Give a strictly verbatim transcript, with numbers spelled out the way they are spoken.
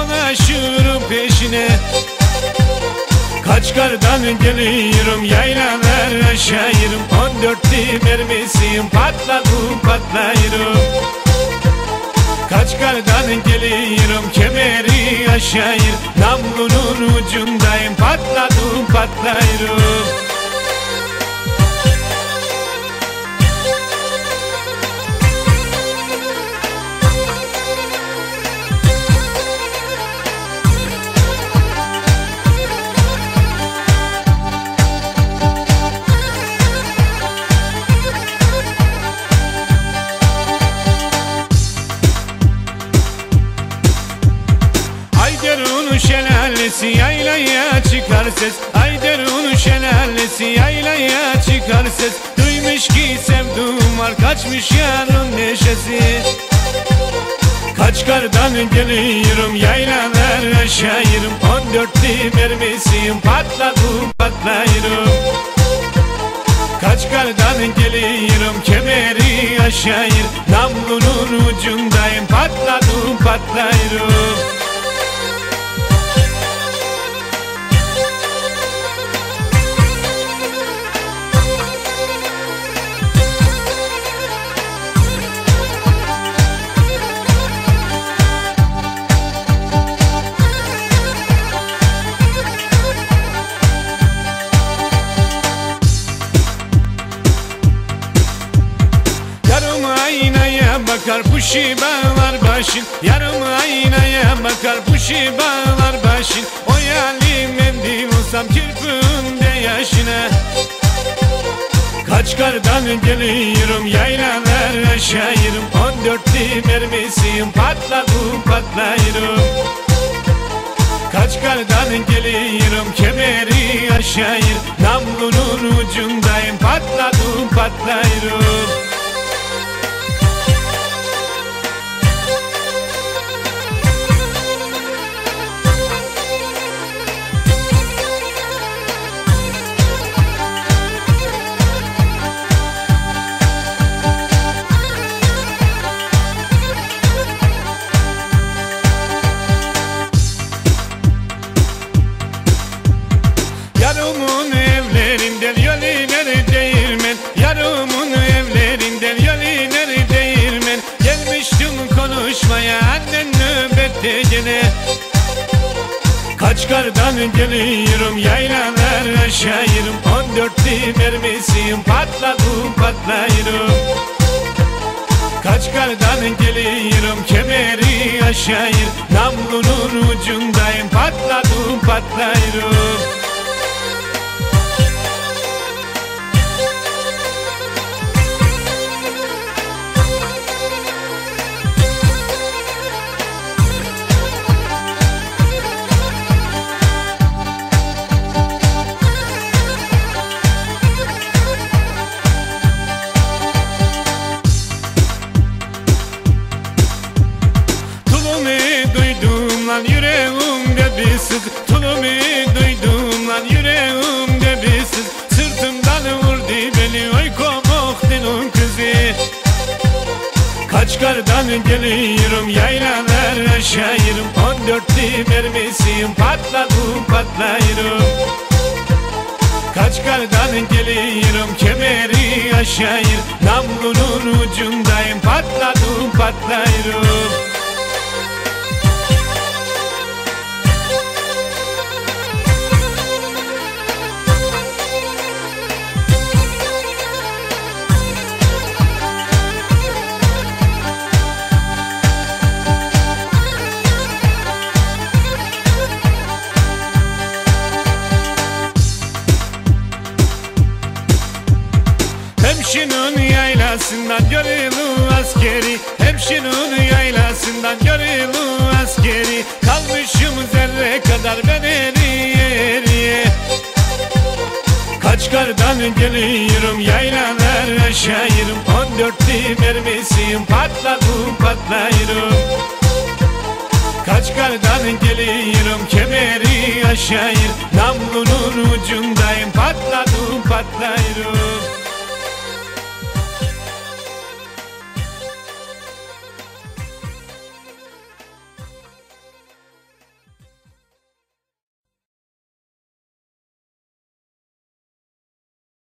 dolaşırım peşine. Kaçkardan geliyorum, yaylalar aşağıyım. On dörtlü mermisiyim, patladım patlayırım. Kaçkardan geliyorum, kemeri aşağıyır. Namlunun ucundayım, patladım patlayırım. Ayderun şelalesi yaylaya çıkar ses. Ayderun şelalesi yaylaya çıkar ses. Duymuş ki sevduğum var, kaçmış yarın neşesi. Kaçkardan geliyorum, yaylalar aşağıyım. On dörtlü mermisiyim, patladım patlayırım. Kaçkardan geliyorum, kemeri aşağıyır. Namlunun ucundayım, patladım patlayırım. Bakar puşi bağlar başın, yarım aynaya bakar puşi bağlar başın. O yalim mendil olsam kirpimde yaşına. Kaçkardan geliyorum, yaylalar aşağıyım. On dörtlü mermisiyim, patladım patlayırım. Kaçkardan geliyorum, kemeri aşağıyır. Namlunun ucundayım, patladım patlayırım. Yarımın evlerinden yoliner değirmen, yarımın evlerinden yoliner değirmen. Gelmiştim konuşmaya annen nöbette gene. Kaçkardan geliyorum, yaylalar aşağıyım. On dörtlü mermisiyim, patladım patlayırım. Kaçkardan geliyorum, kemeri aşağıyır. Namlunun ucundayım, patladım patlayırım. Yüreğimde bir sız, tulumu duydum lan yüreğimde bir sız. Sırtımdan vurdu beni oy komuk dilin kızı. Kaçkardan geliyorum, yaylalar aşağıyım. On dörtlü mermisiyim, patladım patlayırım. Kaçkardan geliyorum, kemeri aşağıyır. Namlunun ucundayım, patladım patlayırım. Hemşinin yaylasından görülı askeri, hemşinin yaylasından görülı askeri. Kalmışım zerre kadar ben eriye eriye. Kaçkardan geliyorum, yaylalar aşağıyım. On dörtlü mermisiyim, patladım patlayırım. Kaçkardan geliyorum, kemeri aşağıyır. Namlunun ucundayım, patladım patlayırım.